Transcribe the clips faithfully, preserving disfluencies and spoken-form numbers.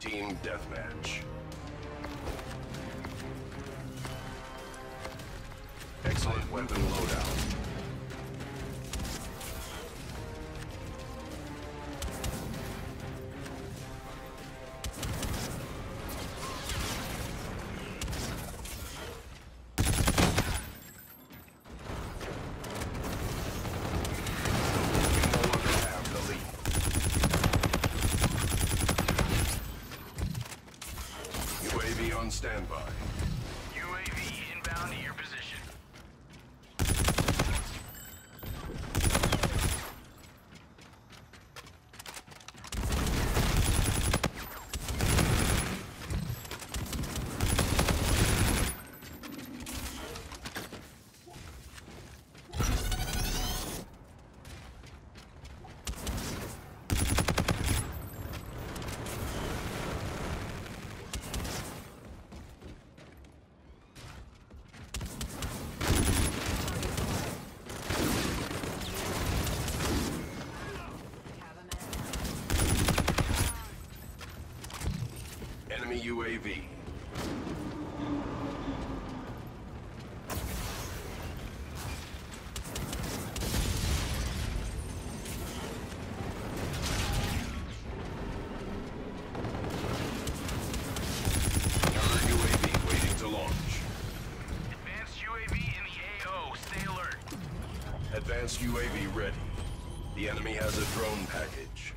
Team Deathmatch. Excellent weapon loadout. U A V on standby. U A V inbound to your position. Enemy U A V. Counter U A V waiting to launch. Advanced U A V in the A O. Stay alert. Advanced U A V ready. The enemy has a drone package.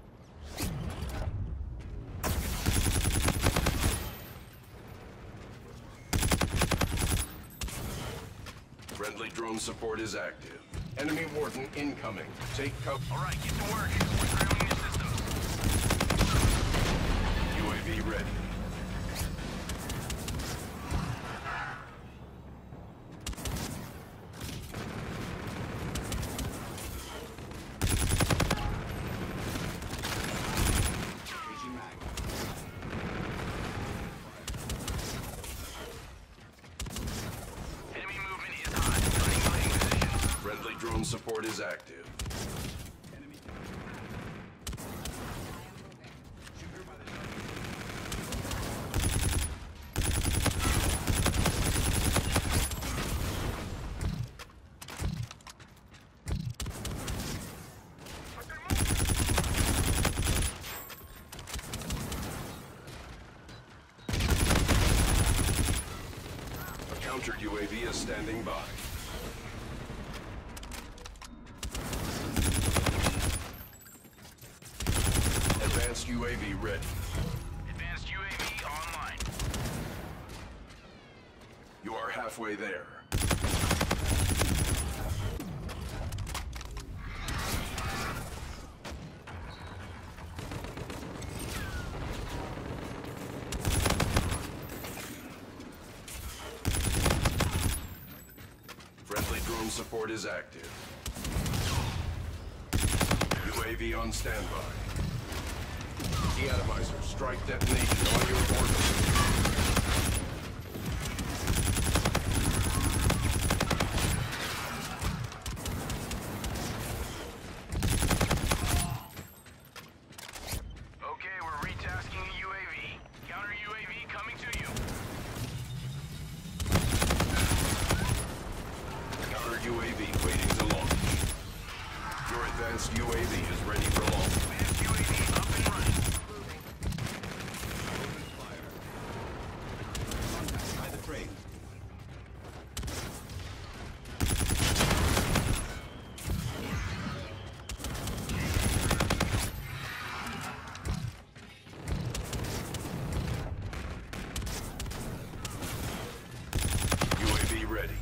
Friendly drone support is active. Enemy warden incoming. Take cover. All right, get to work. We're grounding your systems. U A V ready. Enemy movement is hot. Triangulating position. Friendly drone support is active. A counter U A V is standing by. Advanced U A V ready. Advanced U A V online. You are halfway there. Friendly drone support is active. U A V on standby. Deatomizer, strike detonation on your order. Okay, we're retasking a U A V. Counter U A V coming to you. Counter U A V waiting to launch. Your advanced U A V is ready for launch. Advanced U A V up and running. By the crate. U A V ready.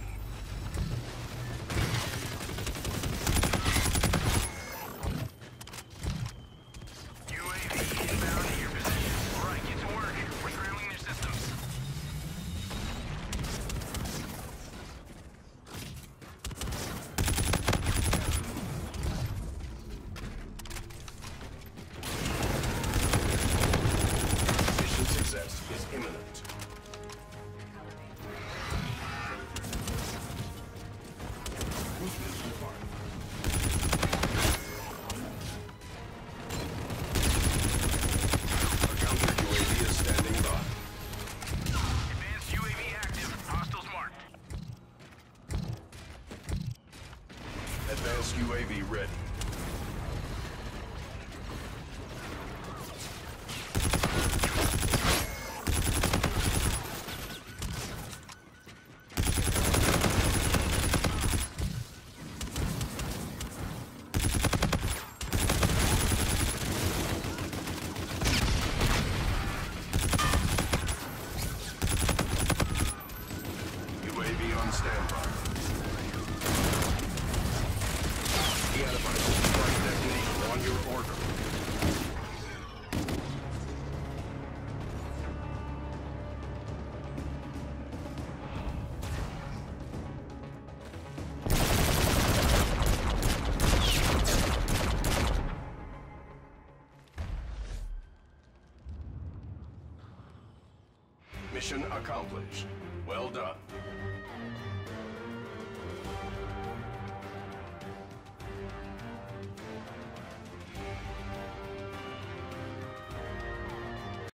Advanced U A V ready. U A V on standby. Antiviral strike detonation on your order. Mission accomplished.